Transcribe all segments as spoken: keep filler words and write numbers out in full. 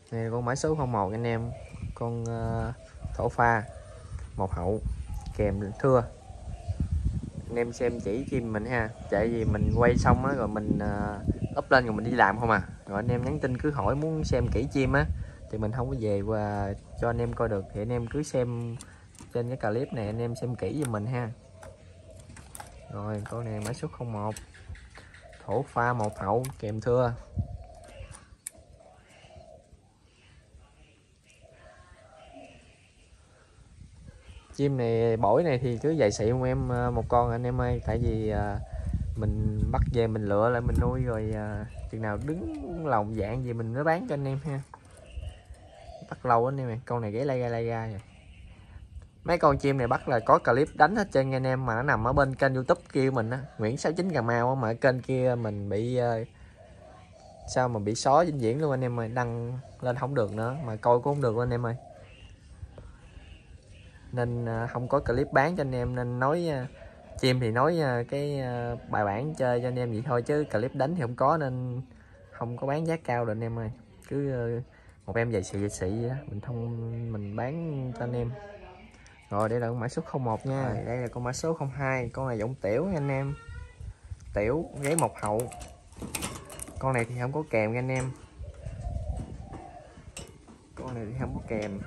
Này con mã số không một anh em, con uh, thổ pha một hậu kèm thưa. Anh em xem chỉ chim mình ha, tại vì mình quay xong á rồi mình uh, up lên rồi mình đi làm không à, rồi anh em nhắn tin cứ hỏi muốn xem kỹ chim á thì mình không có về và cho anh em coi được, thì anh em cứ xem trên cái clip này anh em xem kỹ giùm mình ha. Rồi con này mã số không một thổ pha một hậu kèm thưa. Chim này bổi này thì cứ dày xị không em một con anh em ơi, tại vì à, mình bắt về mình lựa lại mình nuôi rồi à, chừng nào đứng lòng dạng gì mình mới bán cho anh em ha. Bắt lâu anh em ơi, con này ghé lai ra lai ra rồi. Mấy con chim này bắt là có clip đánh hết trơn anh em, mà nó nằm ở bên kênh YouTube kia mình á, Nguyễn sáu chín Cà Mau á, mà kênh kia mình bị uh, sao mà bị xóa vĩnh viễn luôn anh em ơi, đăng lên không được nữa, mà coi cũng không được luôn anh em ơi. Nên uh, không có clip bán cho anh em, nên nói uh, chim thì nói uh, cái uh, bài bản chơi cho anh em vậy thôi, chứ clip đánh thì không có, nên không có bán giá cao được anh em ơi. Cứ uh, một em dày xị dày xị mình thông mình bán cho anh em. Rồi đây là con mã số không một nha. Rồi, đây là con mã số không hai, con này giống tiểu nha anh em, tiểu gáy một hậu. Con này thì không có kèm nha anh em, con này thì không có kèm.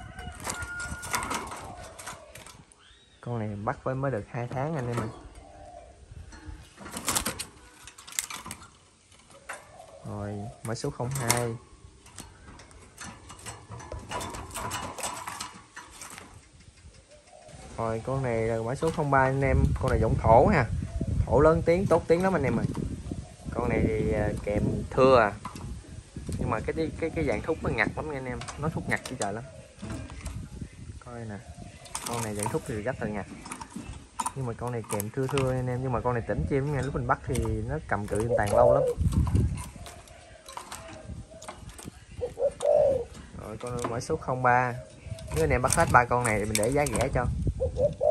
Con này bắt với mới được hai tháng anh em ơi. Rồi mã số không hai. Rồi con này là mã số không ba anh em, con này giống thổ ha, thổ lớn tiếng tốt tiếng lắm anh em ơi. Con này thì kèm thưa à, nhưng mà cái cái cái dạng thúc nó ngặt lắm anh em, nó thúc ngặt chứ trời lắm. Coi nè, con này dạng thúc thì rất là ngặt, nhưng mà con này kèm thưa thưa anh em, nhưng mà con này tỉnh chim nghe, lúc mình bắt thì nó cầm cự tàn lâu lắm. Rồi con mã số không ba, nếu anh em bắt hết ba con này thì mình để giá rẻ cho.